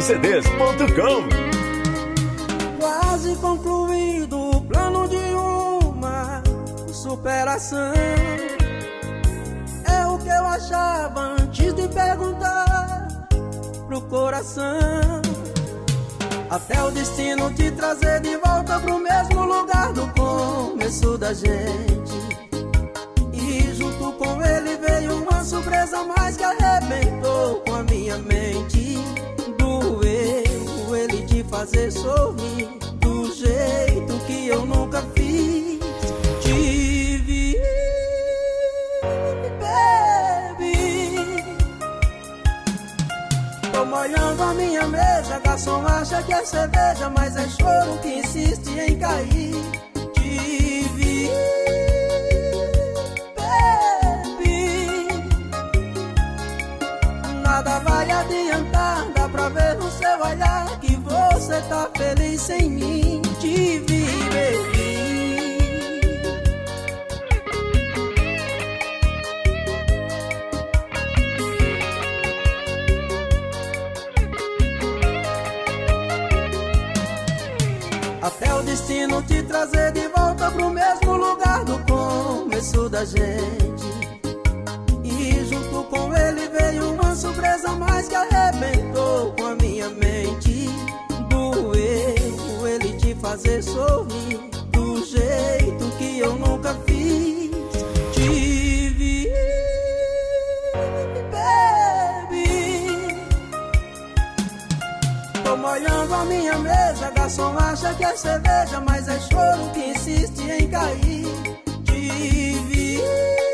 BrasilCDs.com. Quase concluído o plano de uma superação. É o que eu achava antes de perguntar pro coração. Até o destino te trazer de volta pro mesmo lugar do começo da gente. E junto com ele veio uma surpresa mais que arrebentou com a minha mente. Doeu ele te fazer sorrir do jeito que eu nunca fiz. Te vi, baby. Tô molhando a minha mesa, garçom acha que é cerveja, mas é choro que insiste em cair. Te vi, nada vai adiantar, dá pra ver no seu olhar que você tá feliz sem mim. Te vi, baby. Até o destino te trazer de volta pro mesmo lugar do começo da gente. E junto com ele veio uma surpresa mais que arrebentou com a minha mente. Doeu ele te fazer sorrir do jeito que eu nunca fiz. Te vi, baby. Tô molhando a minha mesa, garçom acha que é cerveja, mas é choro que insiste em cair. Te vi,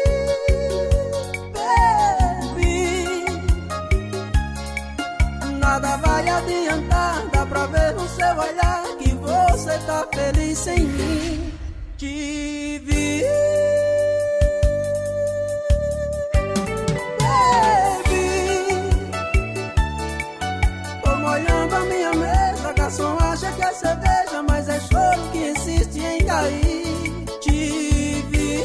nada vai adiantar, dá pra ver no seu olhar que você tá feliz sem mim. Te vi, baby. Tô molhando a minha mesa, garçom acha que é cerveja, mas é choro que insiste em cair. Te vi,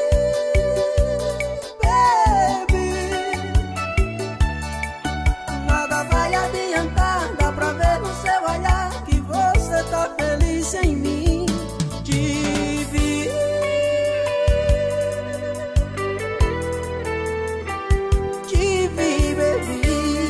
dá pra ver no seu olhar que você tá feliz sem mim. Te vi, baby.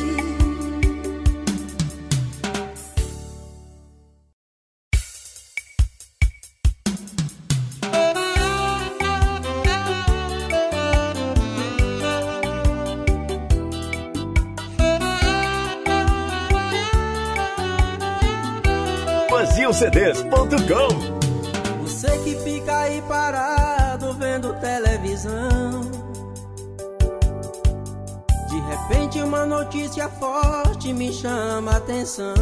BrasilCDs.com. Você que fica aí parado vendo televisão, de repente uma notícia forte me chama a atenção.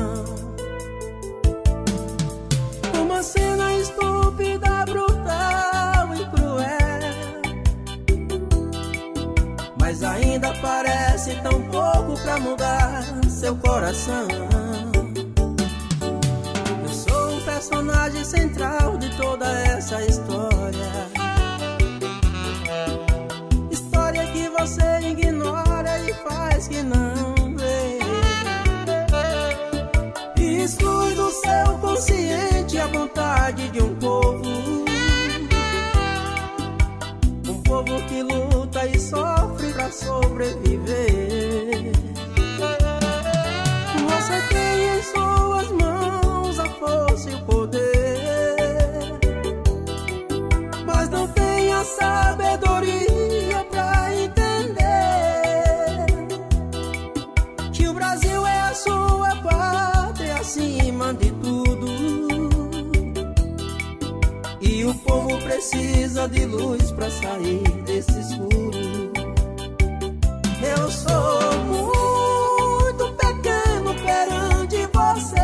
Uma cena estúpida, brutal e cruel, mas ainda parece tão pouco pra mudar seu coração. Personagem central de toda essa história. História que você ignora e faz que não vê. Exclui do seu consciente a vontade de um povo. Um povo que luta e sofre pra sobreviver. Você tem em suas mãos a força e o poder, mas não tem a sabedoria pra entender que o Brasil é a sua pátria acima de tudo, e o povo precisa de luz pra sair desse escuro. Eu sou muito pequeno perante você.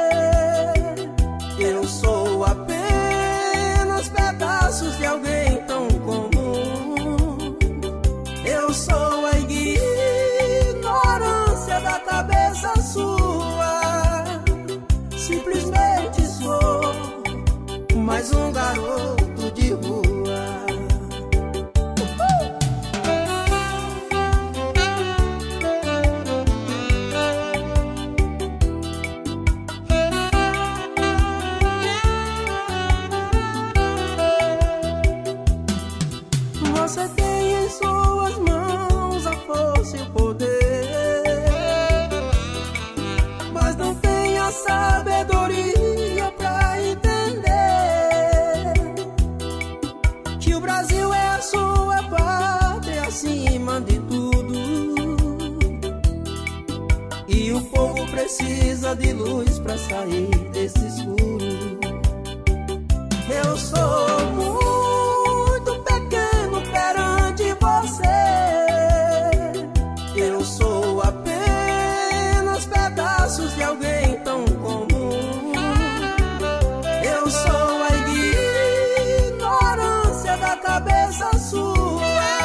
Eu sou apenas pedaços de alguém tão comum. Eu sou a ignorância da cabeça sua. Simplesmente sou mais um garoto de rua. precisa de luz pra sair desse escuro. Eu sou muito pequeno perante você. Eu sou apenas pedaços de alguém tão comum. Eu sou a ignorância da cabeça sua.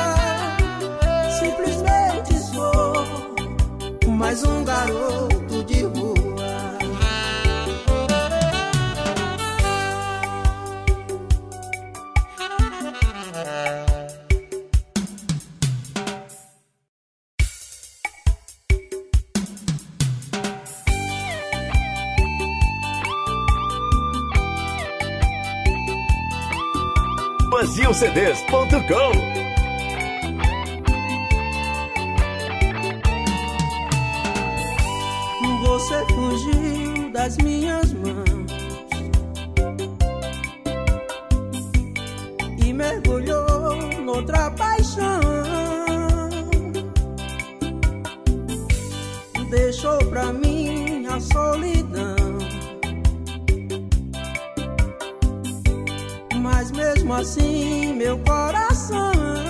Simplesmente sou mais um garoto de rua. BrasilCDs.com. Você fugiu das minhas mãos e mergulhou noutra paixão. Deixou pra mim a solidão, mas mesmo assim meu coração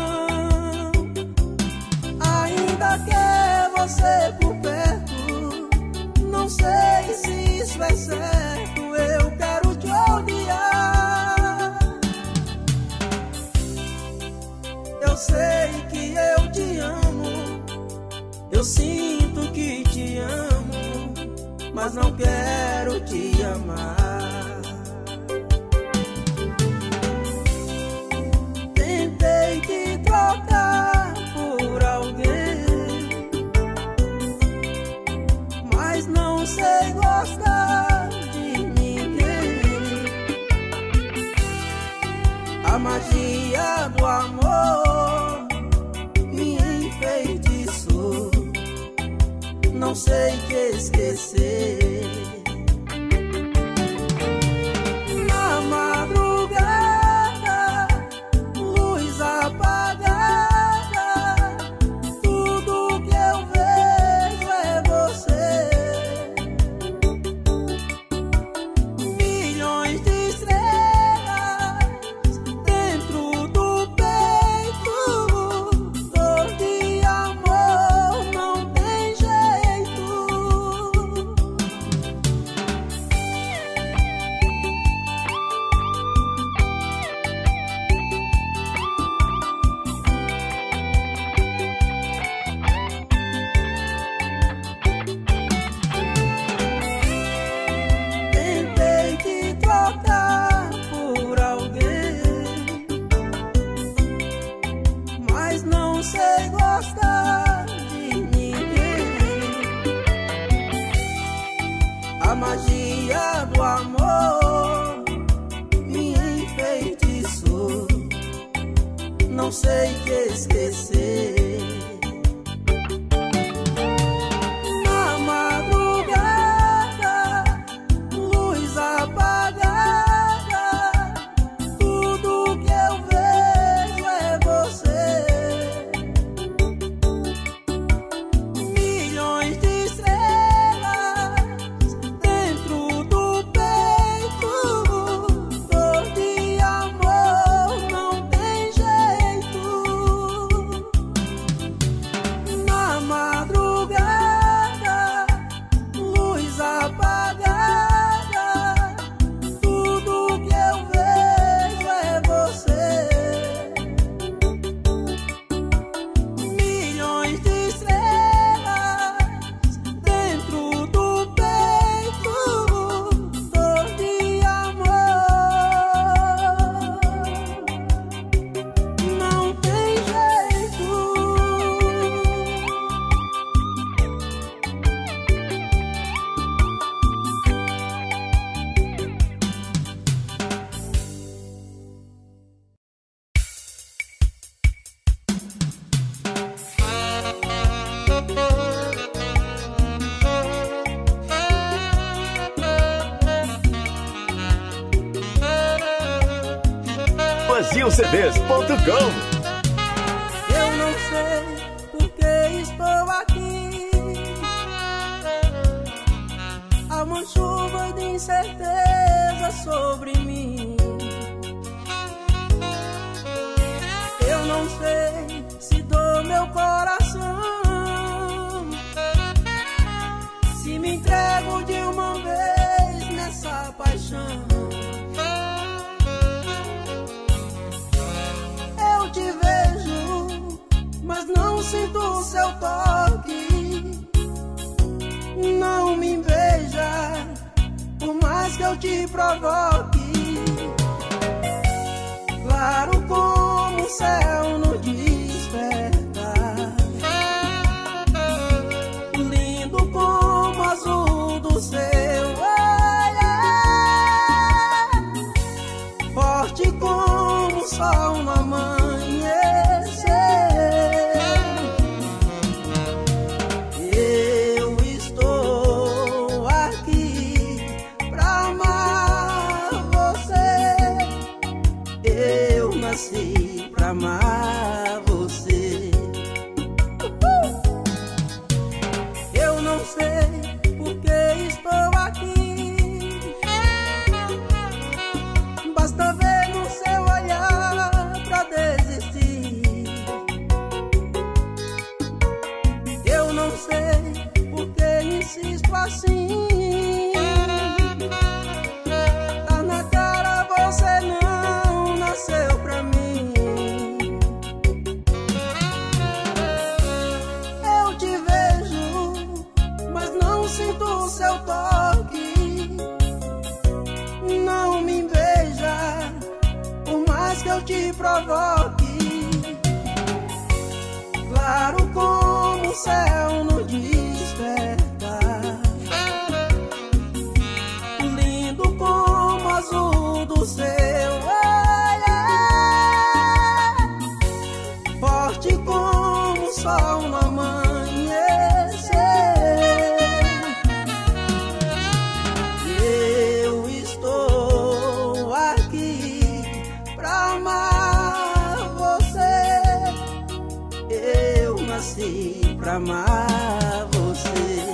ainda quer você por perto. Não sei se isso é certo, eu quero te odiar. Eu sei que eu te amo, eu sinto que te amo, mas não quero te amar. Tentei te trocar por alguém, mas não sei gostar de ninguém. A magia do amor me enfeitiçou, não sei te esquecer. Na madrugada, luz apagada, tudo que eu vejo é você. Milhões de estrelas dentro do peito, dor de amor não tem jeito. Tentei te trocar por alguém, mas não sei gostar de ninguém. A magia do amor me enfeitiçou, não sei te esquecer. Na madrugada, luz apagada, tudo que eu vejo é você. Milhões de estrelas dentro do peito, dor de amor não tem jeito. Na madrugada, luz apagada, tudo que eu vejo é você. Milhões de estrelas dentro do peito, dor de amor não tem jeito. BrasilCDs.com. Eu não sei por que estou aqui. Há uma chuva de incerteza sobre mim. Eu não sei se dou meu coração, se me entrego de uma vez nessa paixão. Eu te vejo, mas não sinto o seu toque. Não me beija, por mais que eu te provoque. Claro como o céu no despertar, lindo como o azul do seu olhar, forte como o sol no amanhecer. Eu estou aqui pra amar você. Eu nasci pra amar você. Eu não sei por que estou aqui, basta ver no seu olhar pra desistir. Eu não sei por que insisto assim. Tá na cara, você não nasceu pra mim. Eu te vejo, mas não sinto o seu toque. Não me beija, por mais que eu te provoque. Claro como o céu no despertar, lindo como o azul do seu olhar, forte como o sol no amanhecer. Eu estou aqui pra amar você. Eu nasci pra amar você.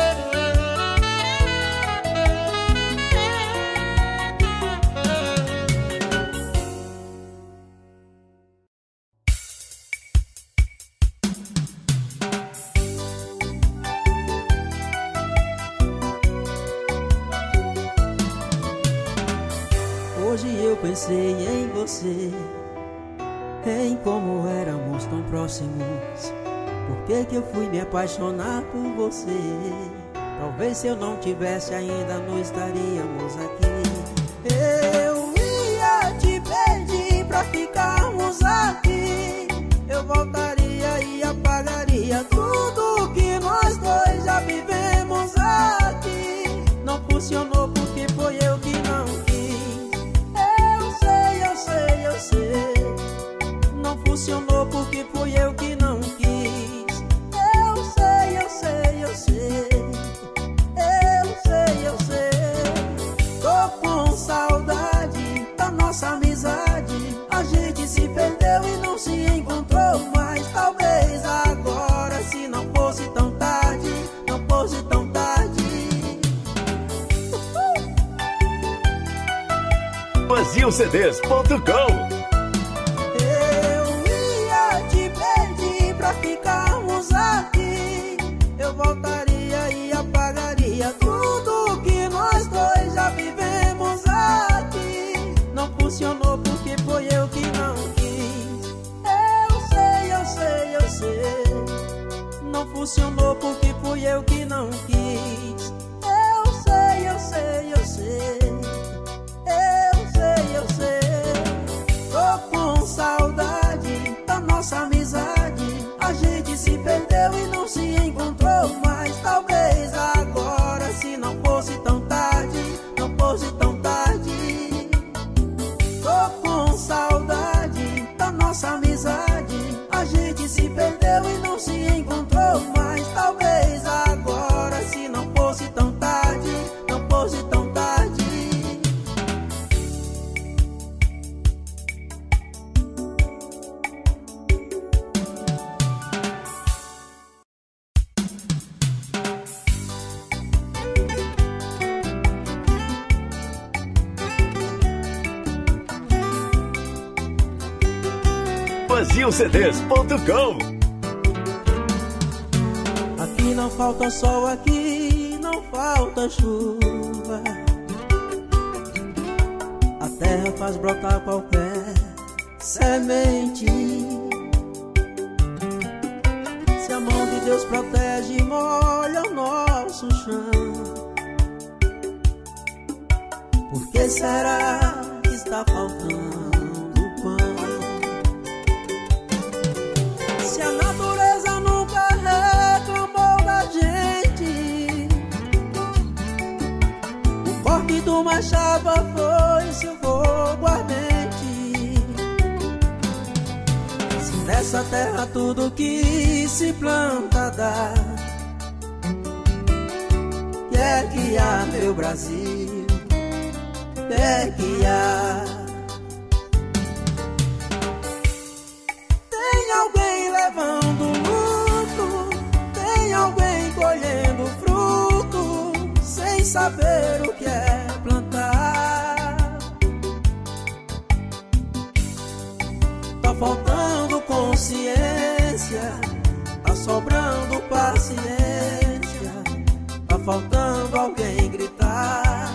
Hoje eu pensei em você, em como éramos tão próximos. Por que que eu fui me apaixonar por você? Talvez se eu não tivesse ainda não estaríamos aqui. Eu ia te pedir pra ficarmos aqui. Eu voltaria e apagaria tudo que nós dois já vivemos aqui. Não funcionou porque foi eu que não quis. Eu sei, eu sei, eu sei. Não funcionou porque fui eu que não quis. Eu sei, eu sei, eu sei. Eu sei, eu sei. Tô com saudade da nossa amizade. A gente se perdeu e não se encontrou mais. Talvez agora, se não fosse tão tarde, não fosse tão tarde. BrasilCDs.com. Pra ficarmos aqui, eu voltaria e apagaria tudo que nós dois já vivemos aqui. Não funcionou porque foi eu que não quis. Eu sei, eu sei, eu sei. Não funcionou porque fui eu que não quis. Eu sei, eu sei, eu sei. Eu sei, eu sei. Tô com saudade da nossa amizade. A gente se perdeu e não se encontrou mais. Talvez agora, se não fosse tão tarde, não fosse tão tarde. Tô com saudade da nossa amizade. A gente se perdeu e não se encontrou mais. Talvez agora, FazilCDs.com. Aqui não falta sol, aqui não falta chuva. A terra faz brotar qualquer semente. Se a mão de Deus protege e molha o nosso chão, por que será que está faltando pão? Se a natureza nunca reclamou da gente, o corte do machado foi seu fogo ardente. Se nessa terra tudo que se planta dá, que é que há, meu Brasil? Que é que há? Tem alguém levando luto, tem alguém colhendo fruto, sem saber o que é plantar. Tá faltando consciência, tá sobrando paciência, tá faltando alguém gritar.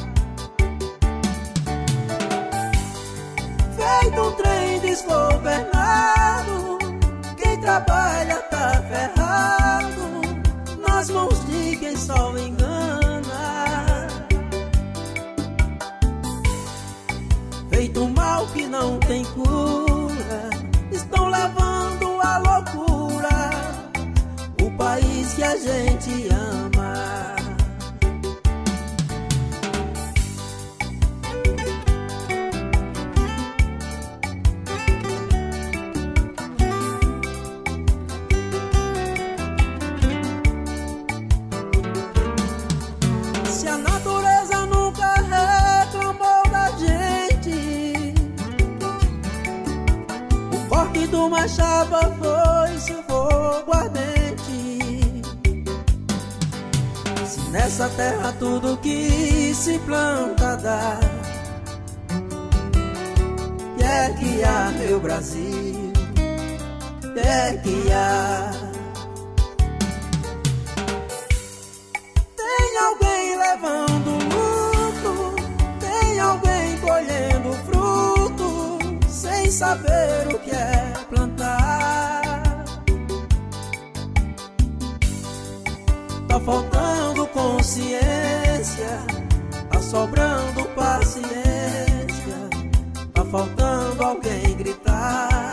Feito um trem desgovernado, quem trabalha tá ferrado, nas mãos de quem só engana. Feito um mal que não tem cura, estão levando à loucura o país que a gente ama. Se a natureza nunca reclamou da gente, o corte do machado foi seu fogo ardente. Se nessa terra tudo que se planta dá, que é que há, meu Brasil? Que é que há? Tem alguém levando luto, tem alguém colhendo fruto, sem saber o que é plantar. Tá faltando consciência, tá sobrando paciência, tá faltando alguém gritar.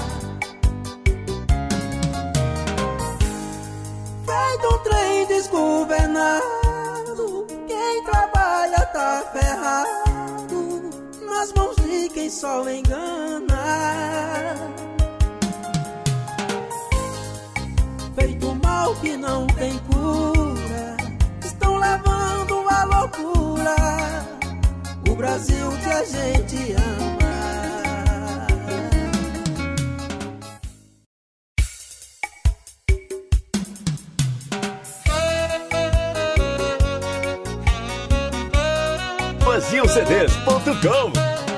Feito um trem desgovernado, quem trabalha tá ferrado, nas mãos de quem só engana. Feito um mal que não tem cura, estão levando à loucura o Brasil que a gente ama. FazilCDs.com.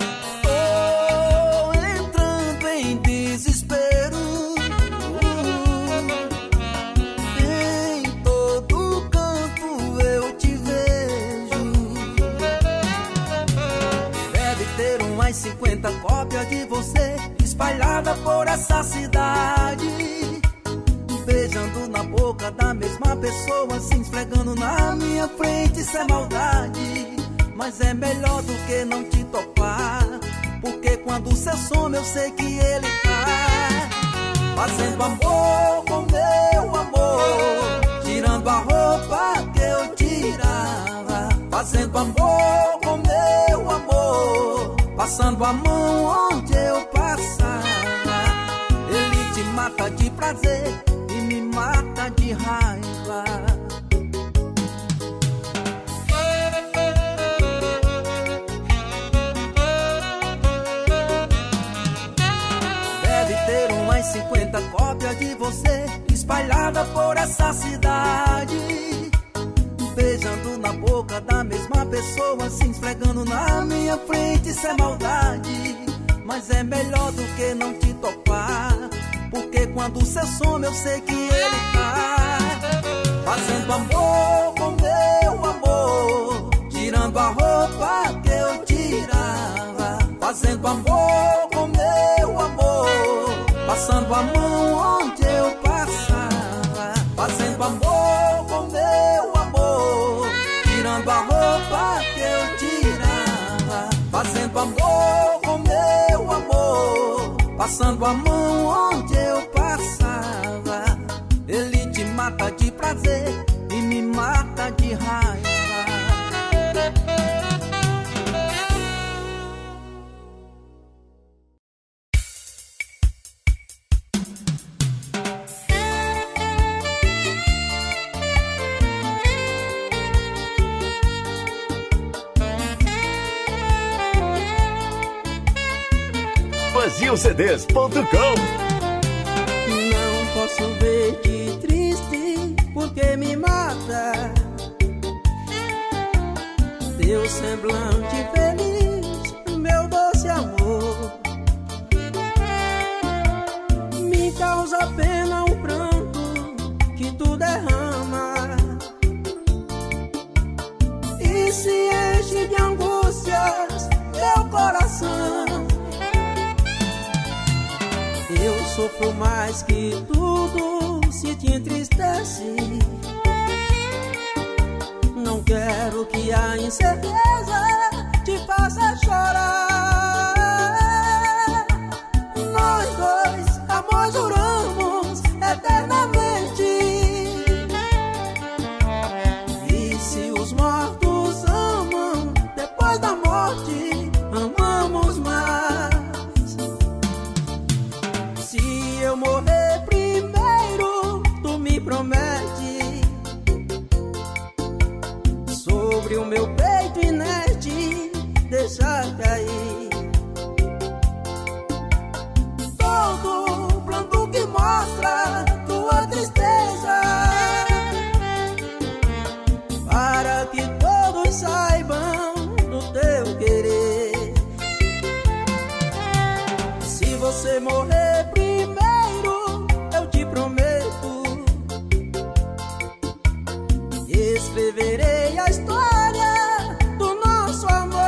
Tô entrando em desespero, em todo canto eu te vejo. Deve ter umas 50 cópias de você espalhada por essa cidade, beijando na boca da mesma pessoa, se esfregando na minha frente. Isso é maldade, mas é melhor do que não te topar, porque quando cê some eu sei que ele tá fazendo amor com meu amor, tirando a roupa que eu tirava. Fazendo amor com meu amor, passando a mão onde eu passava. Ele te mata de prazer e me mata de raiva. Ter umas 50 cópias de você espalhada por essa cidade, beijando na boca da mesma pessoa, se esfregando na minha frente. Isso é maldade, mas é melhor do que não te topar, porque quando cê some eu sei que ele tá fazendo amor com meu amor, tirando a roupa que eu tirava. Fazendo amor com meu amor, passando a mão onde eu passava. Fazendo amor com meu amor, tirando a roupa que eu tirava. Fazendo amor com meu amor, passando a mão onde eu passava. Ele te mata de prazer e me mata de raiva. BrasilCDs.com. Não posso ver-te triste porque me mata teu semblante feliz, meu doce amor. Me causa pena o pranto que tu derrama e se enche de angústias teu coração. Eu sofro mais que tudo se te entristece. Não quero que a incerteza te faça chorar. Nós dois, amor, juramos eternamente. E se os mortos amam, depois da morte amamos mais. Se eu morrer primeiro, tu me promete, sobre o meu peito inerte deixar cair todo pranto que mostra tua tristeza, para que todos saibam do teu querer. Se você morrer primeiro, eu te prometo, escreverei a história do nosso amor,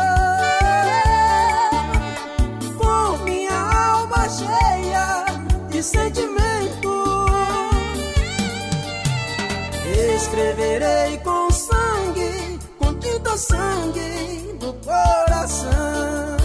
com minha alma cheia de sentimento. Escreverei com sangue, com tinta sangue do coração.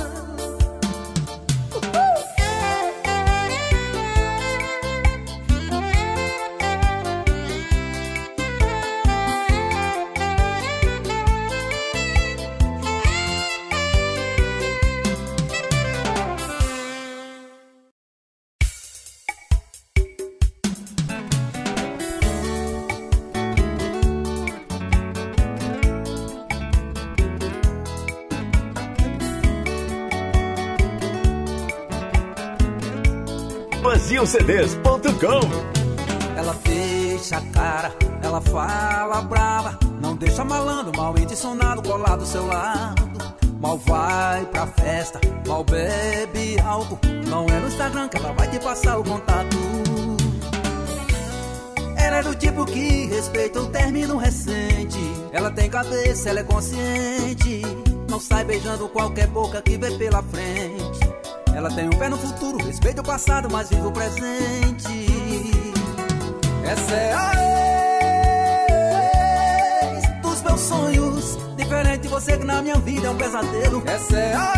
BrasilCDs.com. Ela fecha a cara, ela fala brava, não deixa malandro, mal intencionado colar do seu lado. Mal vai pra festa, mal bebe álcool, não é no Instagram que ela vai te passar o contato. Ela é do tipo que respeita o término recente. Ela tem cabeça, ela é consciente, não sai beijando qualquer boca que vê pela frente. Ela tem um pé no futuro, respeita o passado, mas vive o presente. Essa é a ex dos meus sonhos, diferente de você que na minha vida é um pesadelo. Essa é a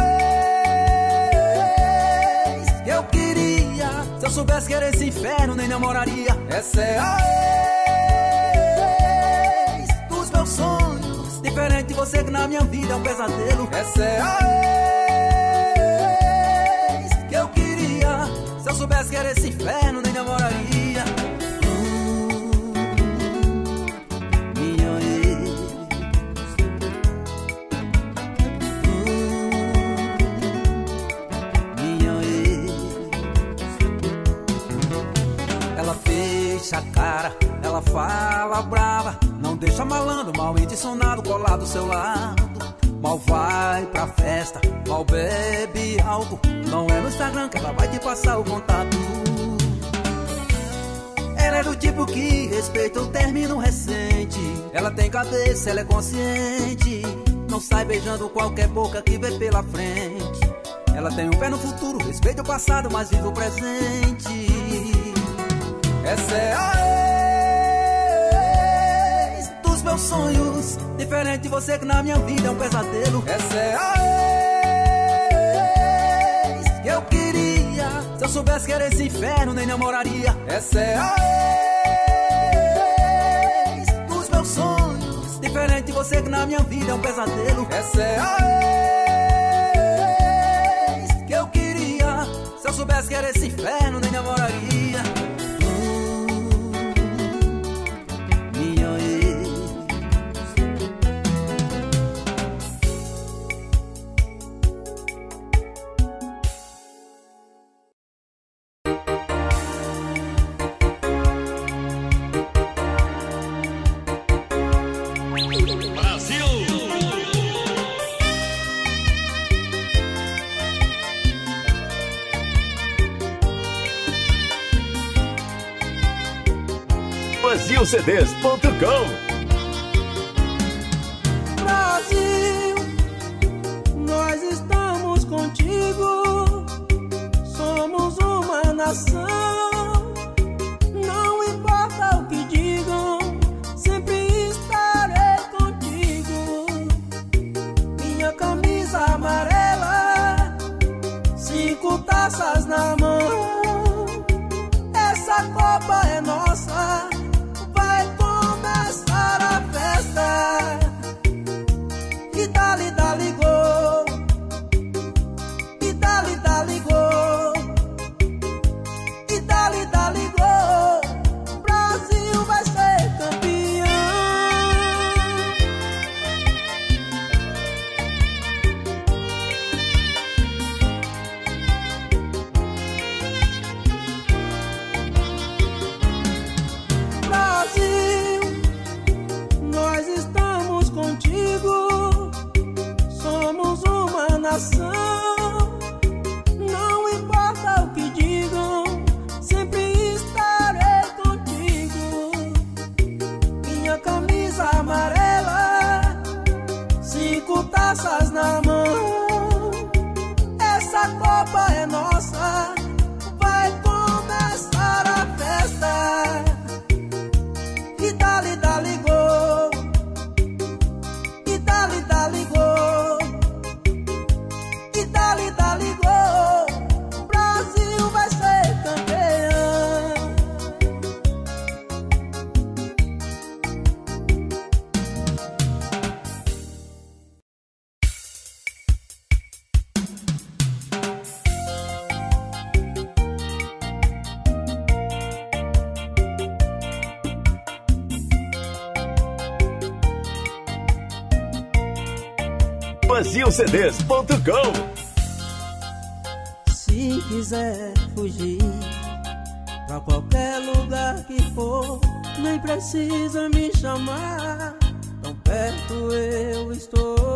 ex que eu queria, se eu soubesse que era esse inferno nem namoraria. Essa é a ex dos meus sonhos, diferente de você que na minha vida é um pesadelo. Essa é a ex que eu queria, se eu soubesse que era esse inferno nem namoraria. Minha ex, minha ex. Ela fecha a cara, ela fala brava, não deixa malandro, mal intencionado colar do seu lado. Mal vai pra festa, mal bebe álcool, não é no Instagram que ela vai te passar o contato. Ela é do tipo que respeita o término recente. Ela tem cabeça, ela é consciente, não sai beijando qualquer boca que vê pela frente. Ela tem um pé no futuro, respeita o passado, mas vive o presente. Essa é a ex dos meus sonhos, diferente de você que na minha vida é um pesadelo. Essa é a ex que eu queria, se eu soubesse que era esse inferno nem namoraria. Essa é a ex dos meus sonhos, diferente de você que na minha vida é um pesadelo. Essa é a ex que eu queria, se eu soubesse que era esse inferno nem namoraria. Minha ex. BrasilCDs.com. Brasil, nós estamos contigo, somos uma nação. Não importa o que digam, sempre estarei contigo. Minha camisa amarela, 5 taças na mão. Essa Copa é nossa, vai começar a festa. E dali, dali, gol. E dali, dali, gol. E dali, dali, gol. Brasil vai ser campeão. Brasil, nós estamos contigo, somos uma nação. Não importa o que digam, sempre estarei contigo. Minha camisa amarela, 5 taças na mão. Essa Copa é nossa, vai começar a festa. E dali, dali, gol. E dali, dali, gol. E dali, dali, gol. Brasil vai ser campeão. BrasilCDs.com. Se quiser fugir pra qualquer lugar que for, nem precisa me chamar, tão perto eu estou.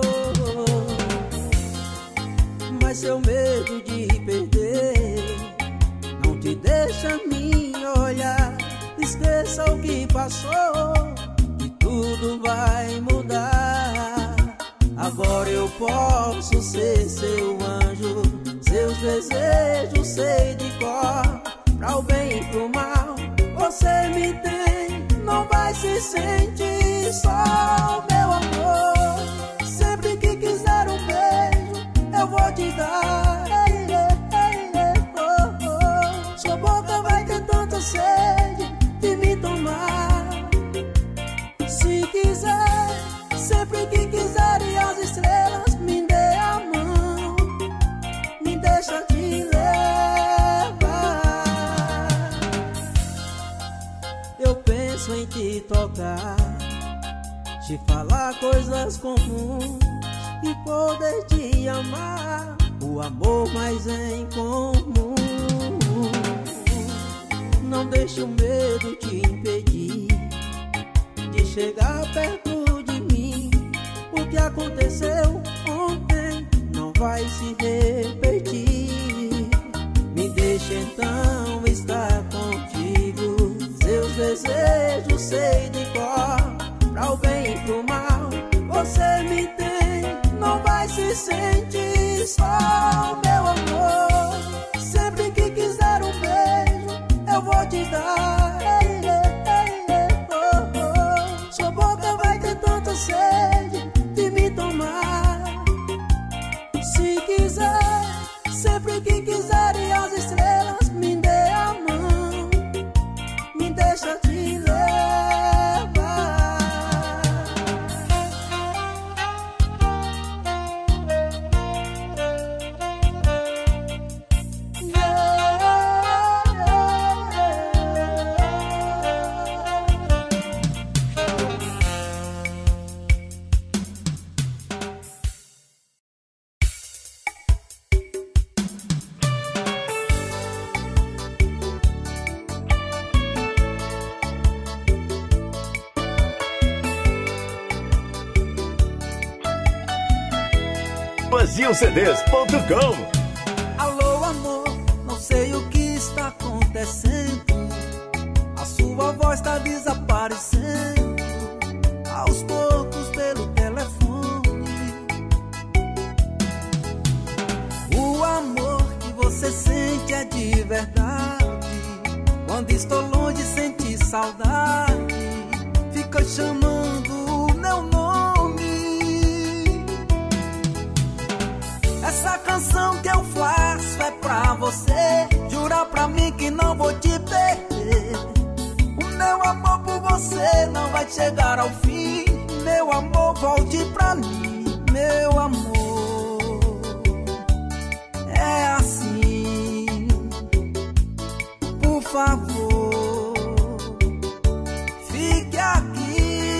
Mas seu medo de perder não te deixa me olhar. Esqueça o que passou e tudo vai mudar. Agora eu posso ser seu anjo, seus desejos sei de cor. Pra o bem e pro mal, você me tem, não vai se sentir só, meu amor. Sempre que quiser um beijo, eu vou te dar. Sua boca vai ter tanta sede de me tomar. Se quiser, sempre que quiser, e as estrelas me dê a mão, me deixa te levar. Eu penso em te tocar, te falar coisas comuns e poder te amar, o amor mais em comum. Não deixe o medo te impedir de chegar perto de mim. O que aconteceu ontem não vai se repetir. Me deixe então estar contigo, seus desejo sei de cor, pra o bem e pro mal. Você me tem, não vai se sentir só, meu amor. Sempre que quiser um beijo, eu vou te dar. Sua boca vai ter tanta sede de me tomar. Se quiser, sempre que quiser, e as estrelas, me dê a mão, me deixa te levar. BrasilCDs.com. Alô, amor, não sei o que está acontecendo. A sua voz está desaparecendo aos poucos pelo telefone. O amor que você sente é de verdade. Quando estou longe, senti saudade. Fica chamando o meu nome. Essa canção que eu faço é pra você. Jura pra mim que não vou te perder. O meu amor por você não vai chegar ao fim. Meu amor, volte pra mim. Meu amor, é assim. Por favor, fique aqui.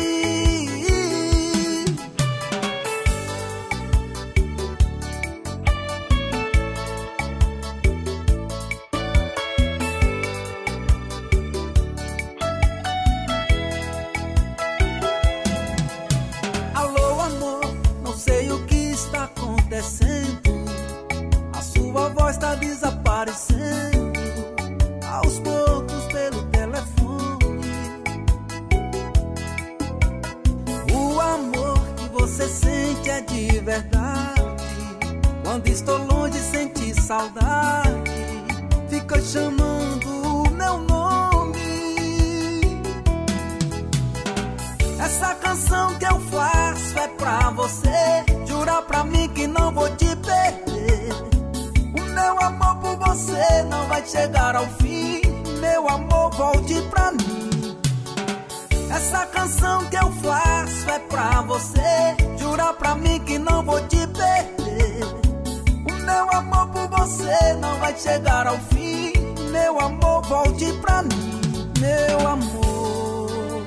A sua voz está desaparecendo aos poucos pelo telefone. O amor que você sente é de verdade. Quando estou longe, senti saudade. Fica chamando o meu nome. Essa canção que eu faço é pra você. Jura pra mim que não vou te perder. O meu amor por você não vai chegar ao fim. Meu amor, volte pra mim. Essa canção que eu faço é pra você. Jura pra mim que não vou te perder. O meu amor por você não vai chegar ao fim. Meu amor, volte pra mim. Meu amor,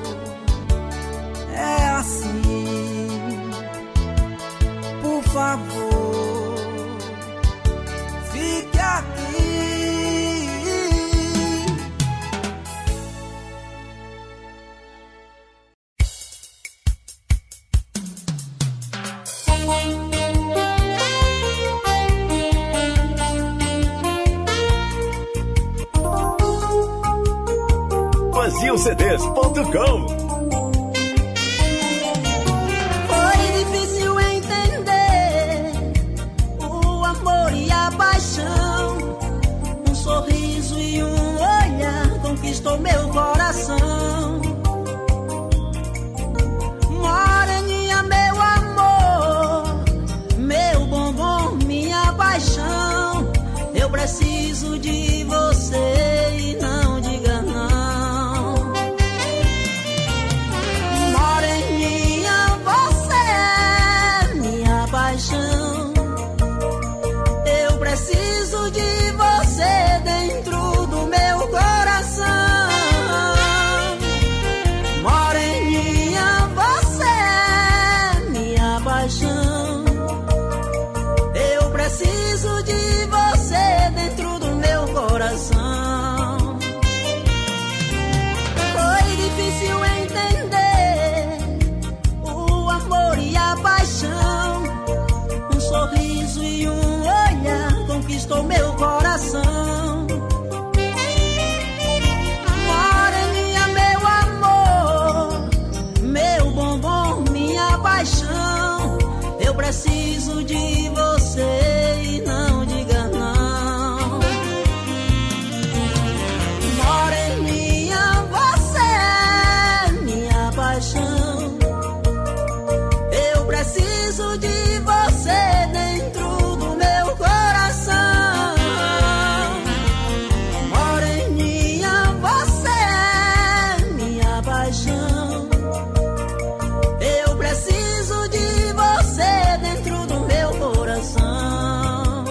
é assim. Por favor, fique aqui. BrasilCDs.com. Conquistou meu coração. Moreninha, meu amor, meu bombom, minha paixão. Eu preciso de você e não diga não. preciso de você e não diga não. Moreninha, você é minha paixão. Eu preciso de você dentro do meu coração. Moreninha, você é minha paixão. Eu preciso de você dentro do meu coração.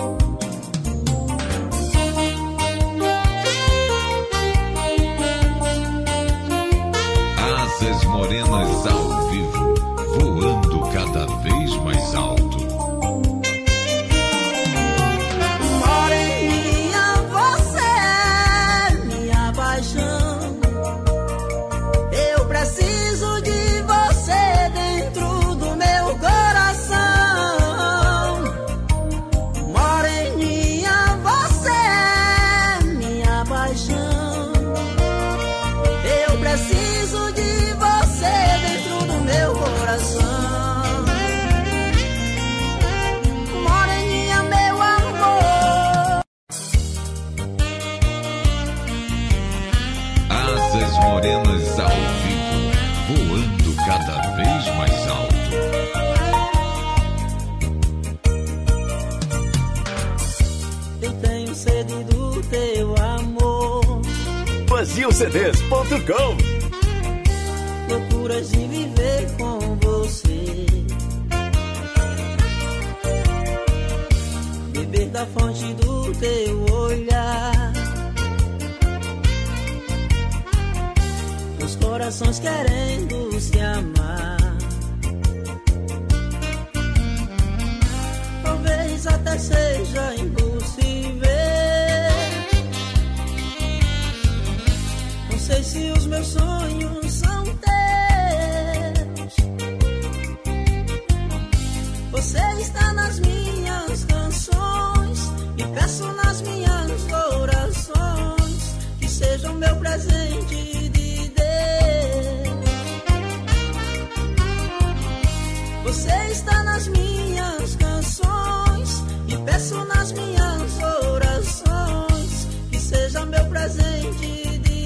Asas morenas ao vivo, voando cada vez mais alto. Moreninha, você é minha paixão. Eu preciso de você dentro do meu coração. Moreninha, você é minha paixão. Eu preciso de você dentro do meu coração. Moreninha, meu amor. Asas morenas ao vivo, voando cada vez mais alto. Eu tenho sede do teu amor. VazioCDs.com. Loucuras de viver com você. Beber da fonte do teu olhar. Os corações querendo se amar. Talvez até seja impossível. Não sei se os meus sonhos são teus. Você está nas minhas canções e peço nas minhas orações que seja o meu presente de Deus. Você está nas minhas canções e peço nas minhas orações que seja meu presente de Deus.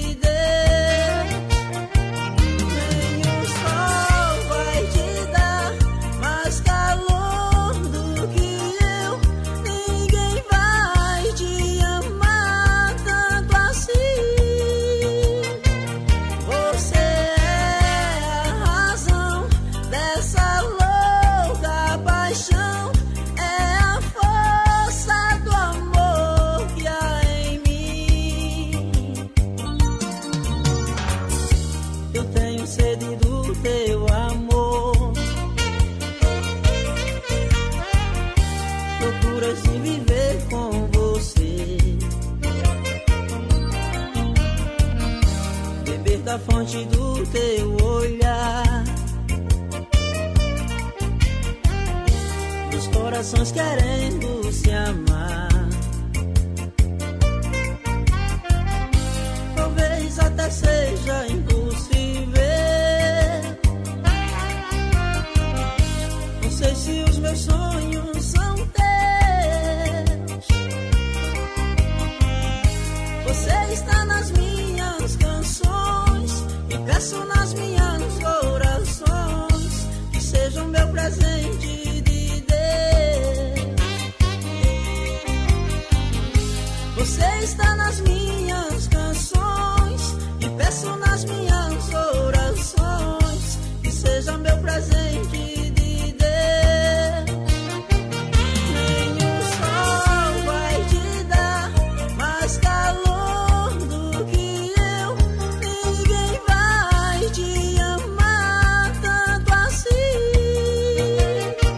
Nem o sol vai te dar mais calor do que eu. Ninguém vai te amar tanto assim. Você é a razão dessa louca paixão. É a força do amor que há em mim. Eu tenho sede do teu amor. Loucuras de viver com você. Beber da fonte do teu olhar. Os corações querendo se amar. Talvez até seja impossível. Não sei se os meus sonhos são teus. Você está nas minhas canções e peço nas minhas orações que seja o meu presente de Deus. Você está nas minhas canções e peço nas minhas orações que seja meu presente de Deus. Nem o sol vai te dar mais calor do que eu. Ninguém vai te amar tanto assim.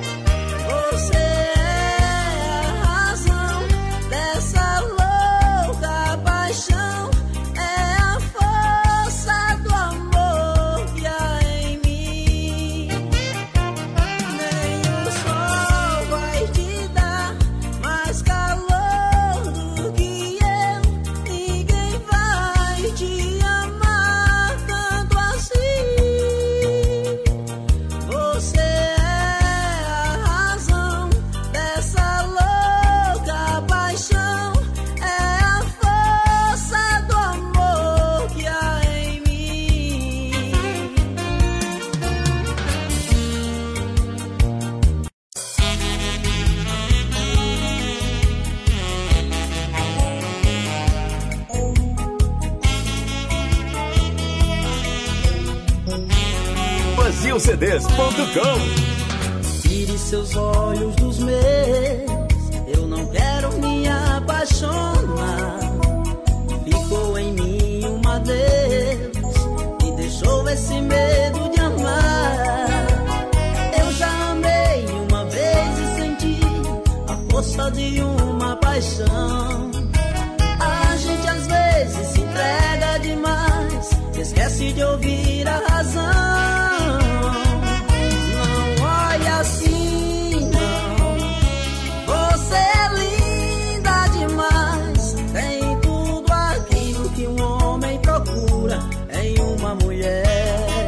BrasilCDs.com. Tire seus olhos dos meus, eu não quero me apaixonar. Ficou em mim uma Deus que deixou esse medo de amar. Eu já amei uma vez e senti a força de uma paixão. A gente às vezes se entrega demais, esquece de ouvir a razão. Não olha assim, não. Você é linda demais. Tem tudo aquilo que um homem procura em uma mulher.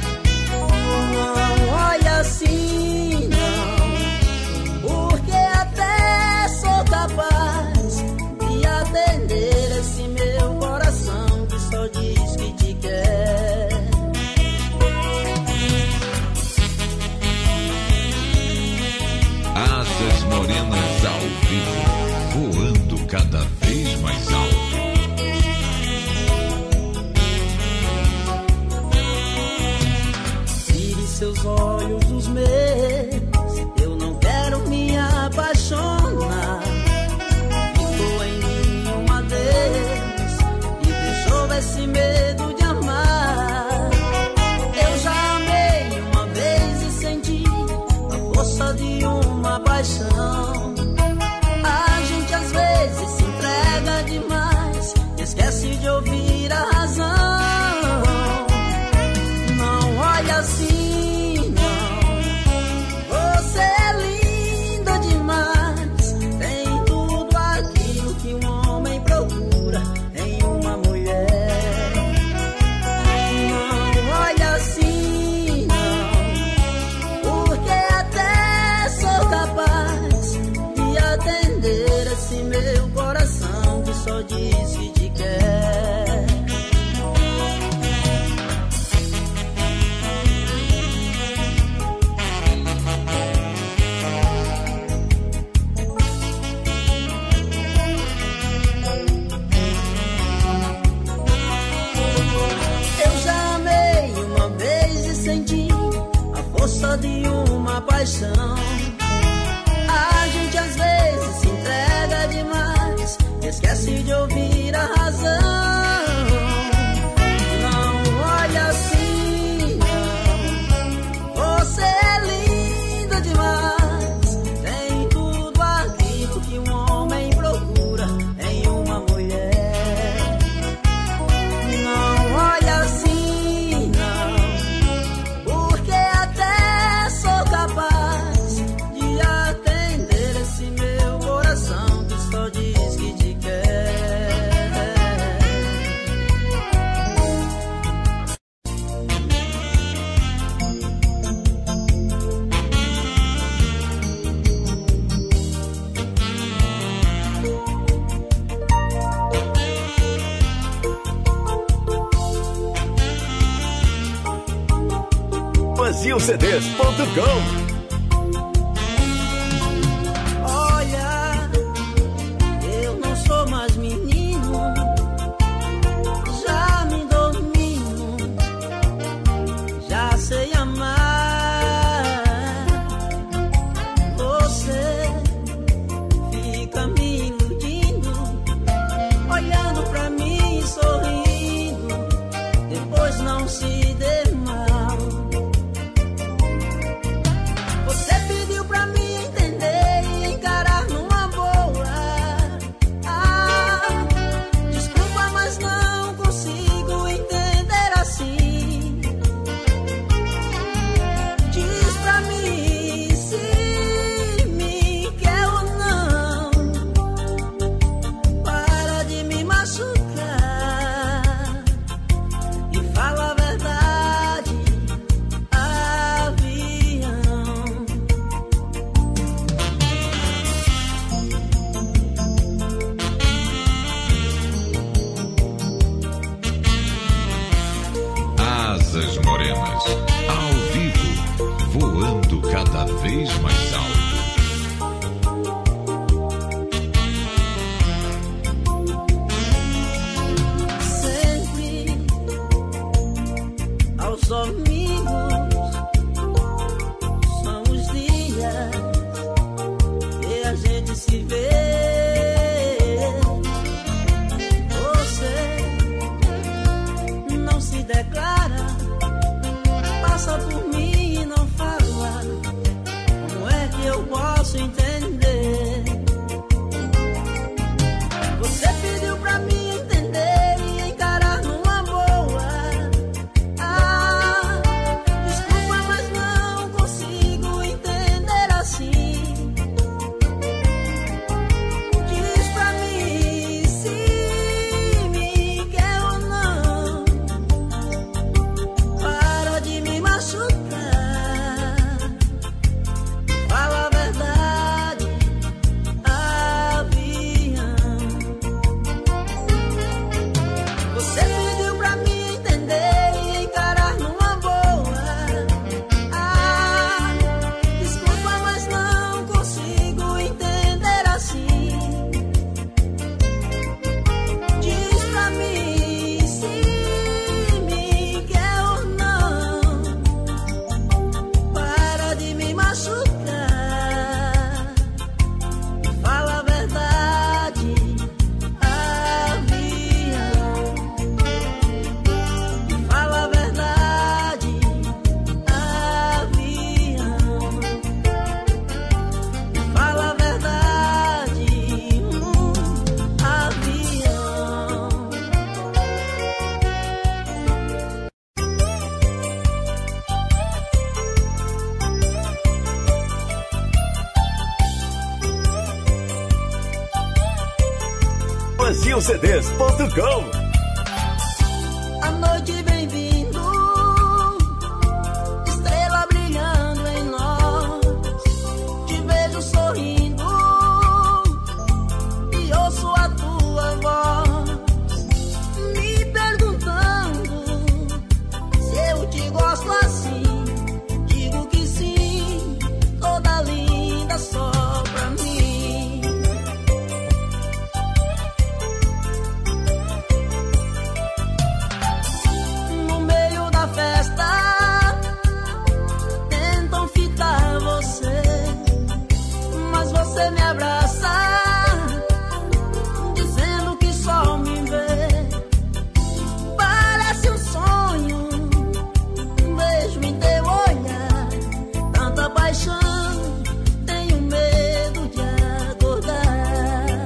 Não olha assim, não. Porque até sou capaz de atender esse meu coração que só diz que te quer. Asas morenas ao vivo, voando cada vez mais alto. Tire seus olhos dos meus, eu não quero me apaixonar. Ficou em mim uma Deus e deixou esse medo de amar. Eu já amei uma vez e senti a força de uma paixão. A gente às vezes se entrega demais, esquece de ouvir a razão. Não olha assim, não. Você é linda demais. Tem tudo aquilo que um homem procura em uma mulher. Não olha assim, não. Porque até sou capaz de atender esse meu coração que só diz que te quer. Eu já amei uma vez e senti a força de uma paixão. A gente às vezes se entrega demais, esquece de ouvir a razão. Não olha assim, não. Você é linda demais. Tem tudo aquilo que um homem procura em uma mulher. Não olha assim, não. Porque até sou capaz de atender esse meu coração que só diz que te quer. BrasilCDs.com. Olha, eu não sou mais menino, já me domino, já sei amar. Você fica me iludindo, olhando pra mim e sorrindo, depois não se dê mal. Você pediu pra mim entender e encarar numa boa. Ah, desculpa, mas não consigo entender assim. Diz pra mim se me quer ou não. Para de me machucar e fala a verdade, avião. Asas morenas ao vivo, voando cada vez mais alto. Sempre aos domingos BrasilCDs.com. A noite vem vindo, estrela brilhando em nós. Te vejo sorrindo e ouço a tua voz, me perguntando se eu te gosto assim. Digo que sim, toda linda só pra mim. No meio da festa tentam fitar você, mas você me abraça dizendo que só me vê. Parece um sonho, vejo em teu olhar tanta paixão, tenho medo de acordar.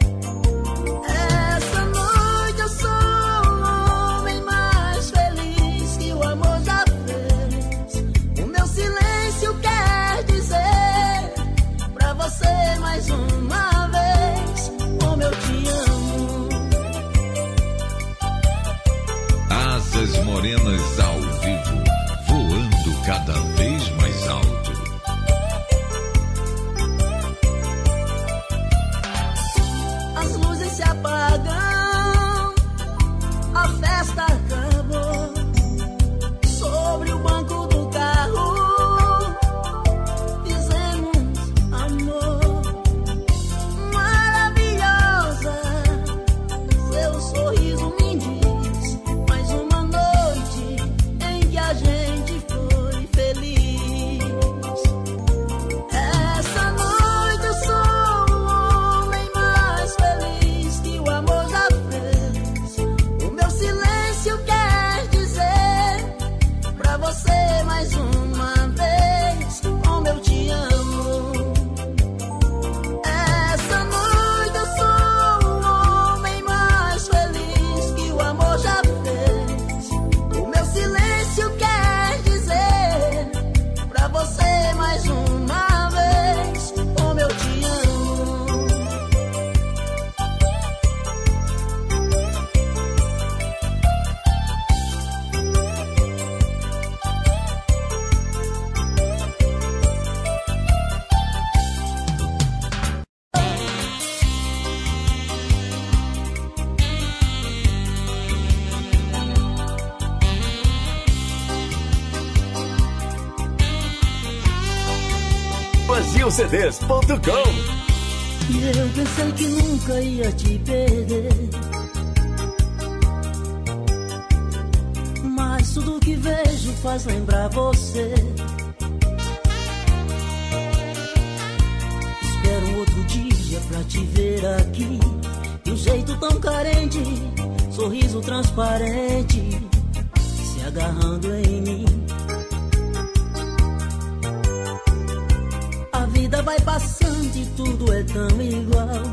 Essa noite eu sou o homem mais feliz que o amor já fez. O meu silêncio quer dizer pra você mais uma vez como eu te amo. Asas morenas ao vivo, voando cada vez mais alto. As luzes se apagam, a festa acabou. Sobre o banco do carro fizemos amor. Maravilhosa, seu sorriso me diz mais uma noite em que a gente foi feliz. Essa noite eu sou o homem mais feliz que o amor já fez. O meu silêncio quer dizer pra você mais uma vez como eu te amo. Essa noite eu sou o homem mais feliz que o amor já fez. O meu silêncio quer dizer pra você mais uma vez como eu te amo. BrasilCDs.com. E eu pensei que nunca ia te perder, mas tudo que vejo faz lembrar você. Espero um outro dia pra te ver aqui, de um jeito tão carente, sorriso transparente, se agarrando em mim. A vida vai passando e tudo é tão igual.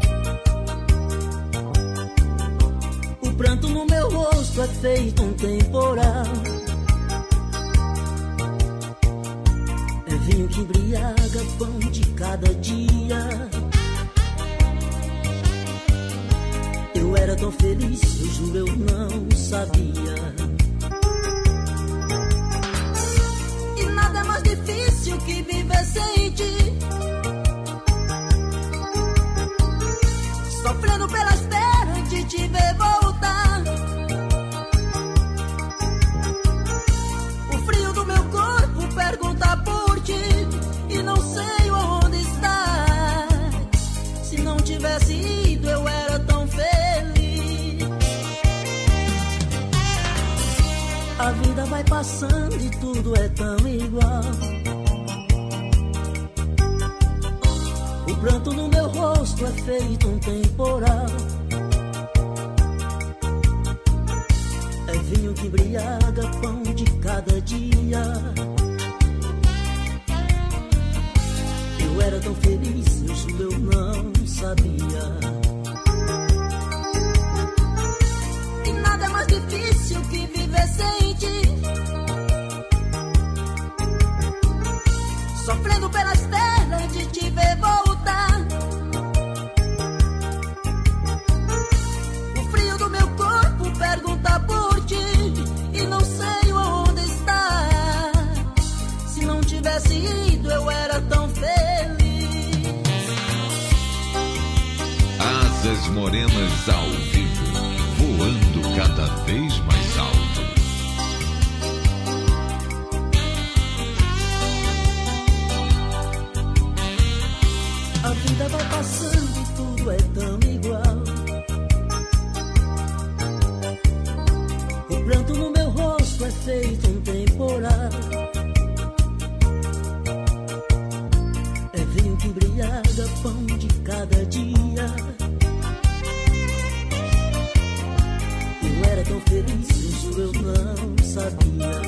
O pranto no meu rosto é feito um temporal. É vinho que embriaga, pão de cada dia. Eu era tão feliz, eu juro eu não sabia. E nada é mais difícil que viver sem ti, sofrendo pela espera de te ver voltar. O frio do meu corpo pergunta por ti e não sei onde estás. Se não tivesse ido eu era tão feliz. A vida vai passando e tudo é tão igual. O pranto no meu rosto é feito um temporal. É vinho que embriaga, pão de cada dia. Eu era tão feliz, eu juro eu não sabia. E nada é mais difícil que viver sem ti, sofrendo pela espera de te ver voltar. As Morenas ao vivo, voando cada vez mais alto. A vida vai passando e tudo é tão igual. O pranto no meu rosto é feito um temporal. É vinho que embriaga, pão de cada dia. Eu era tão feliz, isso eu não sabia.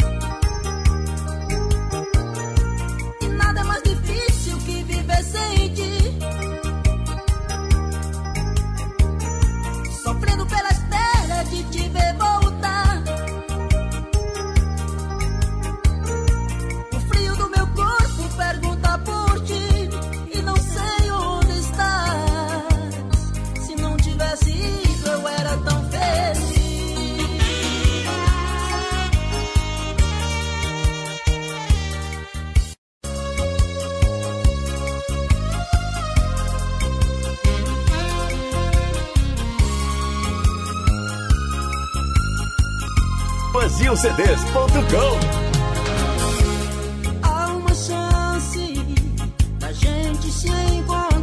E nada é mais difícil que viver sem ti, sofrendo pela espera de te ver voltar. O frio do meu corpo pergunta por ti e não sei onde estás. Se não tivesse ido eu era tão feliz. BrasilCDs.com. Há uma chance da gente se encontrar.